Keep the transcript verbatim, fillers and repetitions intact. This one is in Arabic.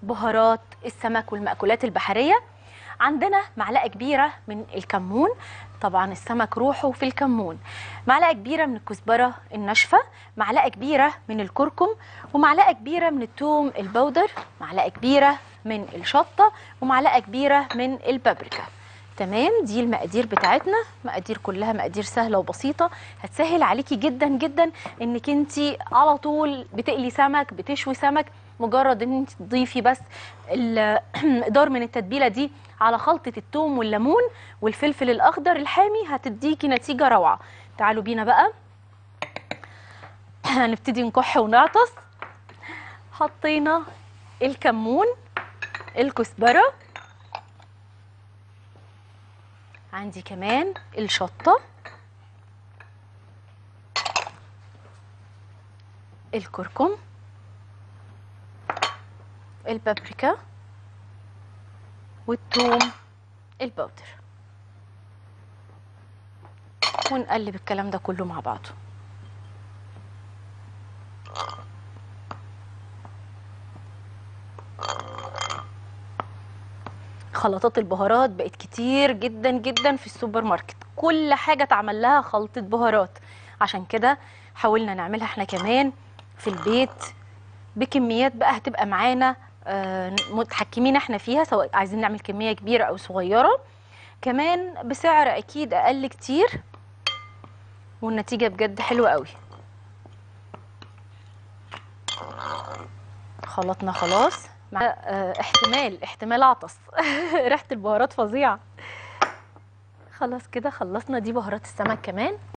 بهارات السمك والمأكولات البحرية. عندنا معلقة كبيرة من الكمون، طبعا السمك روحه في الكمون، معلقة كبيرة من الكزبرة الناشفة، معلقة كبيرة من الكركم، ومعلقة كبيرة من الثوم البودر، معلقة كبيرة من الشطة، ومعلقة كبيرة من البابريكا. تمام، دي المقادير بتاعتنا، مقادير كلها مقادير سهلة وبسيطة، هتسهل عليكي جدا جدا انك انتي على طول بتقلي سمك، بتشوي سمك، مجرد ان انت تضيفي بس المقدار من التتبيلة دي على خلطة الثوم والليمون والفلفل الأخضر الحامي هتديكي نتيجة روعة. تعالوا بينا بقى هنبتدي نكح ونعطس. حطينا الكمون، الكزبرة، عندي كمان الشطة، الكركم، البابريكا، والثوم البودر، ونقلب الكلام ده كله مع بعضه. خلطات البهارات بقت كتير جدا جدا في السوبر ماركت، كل حاجة اتعمل لها خلطة بهارات، عشان كده حاولنا نعملها احنا كمان في البيت بكميات بقى هتبقى معانا آه متحكمين احنا فيها، سواء عايزين نعمل كمية كبيرة او صغيرة، كمان بسعر اكيد اقل كتير، والنتيجة بجد حلوة قوي. خلطنا خلاص مع اه احتمال احتمال اعطس ريحة البهارات فظيعة. خلاص كده خلصنا، دي بهارات السمك كمان.